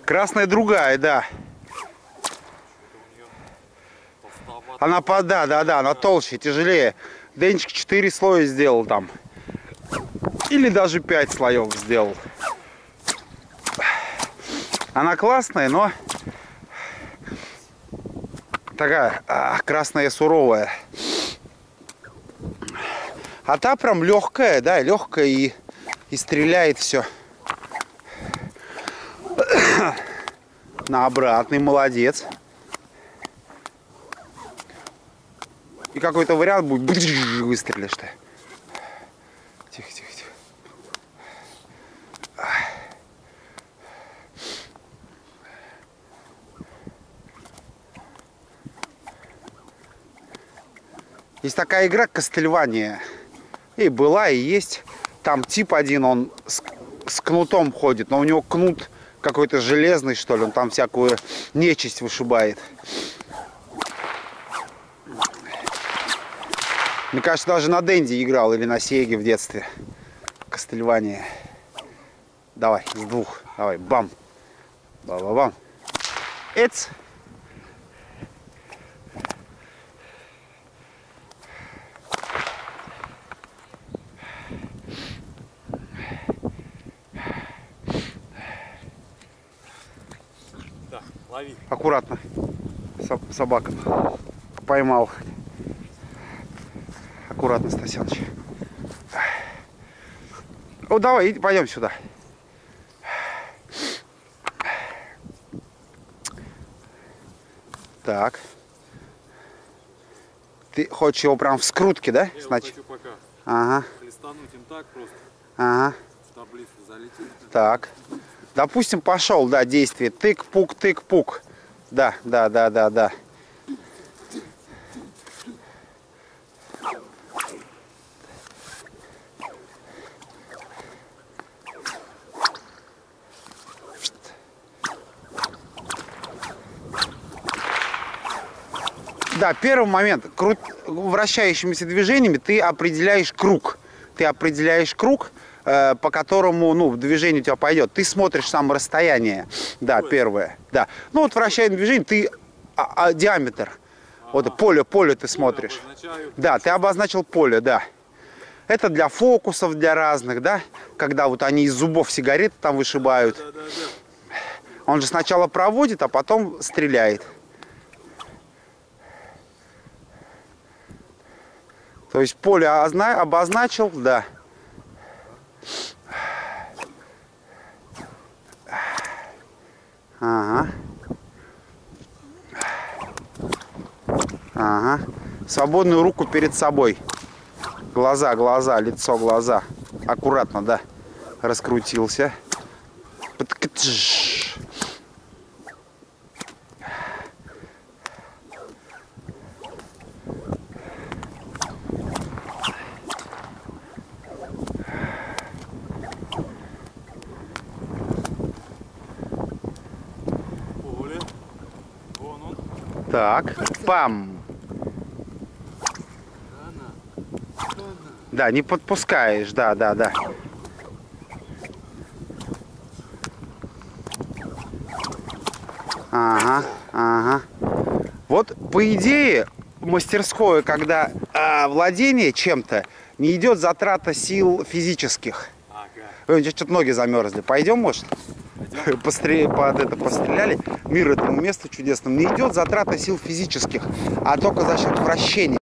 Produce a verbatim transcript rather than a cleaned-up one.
Красная другая, да. Она, по, да, да, да, она толще, тяжелее. Денчик четыре слоя сделал там. Или даже пять слоев сделал. Она классная, но такая а, красная суровая. А та прям легкая, да, легкая и, и стреляет все. На обратный, молодец. И какой-то вариант будет, выстрелишь ты. Тихо, тихо, тихо. Есть такая игра Castlevania. И была, и есть. Там тип один, он с, с кнутом ходит, но у него кнут какой-то железный, что ли. Он там всякую нечисть вышибает. Мне кажется, даже на Денди играл или на Сеге в детстве. Castlevania. Давай, с двух. Давай, бам. Ба-ба-бам. Эц. Да, лови. Аккуратно. Собака. Поймал. Аккуратно, Стасяныч. О, давай, пойдем сюда. Так. Ты хочешь его прям в скрутке, да? Я Значит. хочу пока. Ага. Хлестануть им так просто. Ага. В таблицу залетит. Так. Допустим, пошел, да, действие. Тык-пук, тык-пук. Да, да, да, да, да. Да, первый момент. Крут... Вращающимися движениями ты определяешь круг. Ты определяешь круг, э, по которому, ну, движение у тебя пойдет. Ты смотришь само расстояние. Да, первое. Да. Ну, вот вращающим движением ты а, а, диаметр. Ага. Вот поле, поле ты смотришь. Обозначаю. Да, ты обозначил поле, да. Это для фокусов, для разных, да. Когда вот они из зубов сигареты там вышибают. Да, да, да, да. Он же сначала проводит, а потом стреляет. То есть поле обозначил, да. Ага. Ага. Свободную руку перед собой. Глаза, глаза, лицо, глаза. Аккуратно, да. Раскрутился. Так, пам. Да, не подпускаешь, да, да, да. Ага, ага. Вот, по идее, мастерское, когда а, владение чем-то, не идет затрата сил физических. Ага. Ой, что-то ноги замерзли. Пойдем, может? Пострел... Под это постреляли. Мир этому месту чудесному. Не идет затрата сил физических, а только за счет вращения.